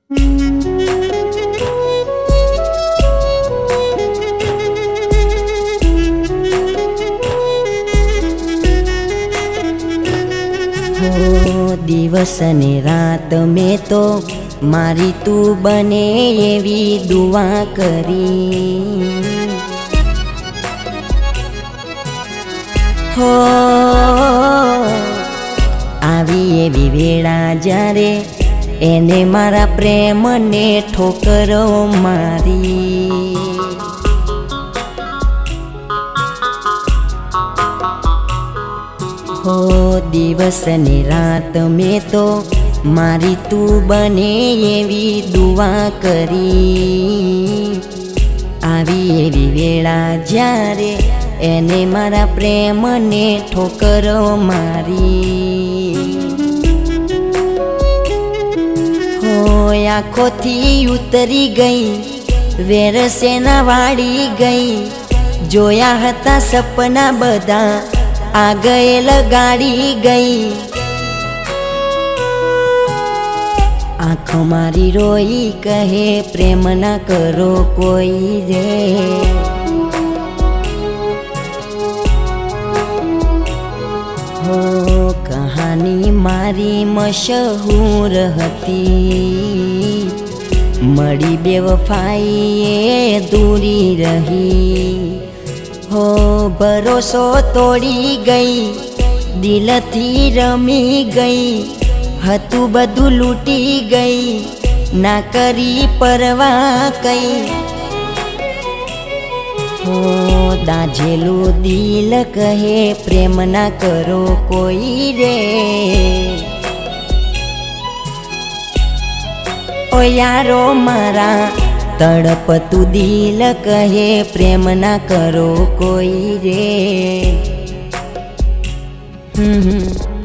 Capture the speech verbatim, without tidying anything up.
हो दिवस ने रात में तो मारी तू बने एवी दुआ करी। हो आवी एवी वेळा जारे एने मारा प्रेम ने ठोकरो मारी। हो दिवस ने रात में तो मारी तू बने एवी दुआ करी। आवी एवी वेळा जारे एने मारा प्रेम ने ठोकरो मारी। हो आँखों थी उतरी गई वेर सेना वाड़ी गई। जोया हता सपना बधा आ गए लगाड़ी गई। आँखों मारी रोई कहे प्रेम ना करो कोई रे। हो कहानी मारी मशहूर हती मड़ी बेवफाई ये दूरी रही। हो भरोसो तोड़ी गई दिल थी रमी गई। हतु बधु लूटी गई ना करी परवाह कई। हो दाझेलू दिल कहे प्रेम ना करो कोई रे। ओ यारो मारा तड़पतु दिल कहे प्रेम ना करो कोई रे। हम्म